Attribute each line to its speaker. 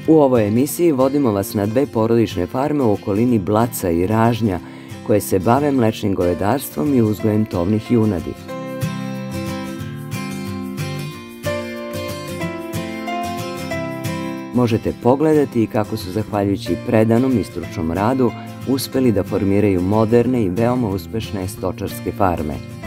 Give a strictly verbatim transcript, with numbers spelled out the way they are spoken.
Speaker 1: U ovoj emisiji vodimo vas na dve porodične farme u okolini Blaca i Ražnja koje se bave mlečnim govedarstvom i uzgojem tovnih junadi. Možete pogledati kako su, zahvaljujući predanom i stručnom radu, uspeli da formiraju moderne i veoma uspešne stočarske farme.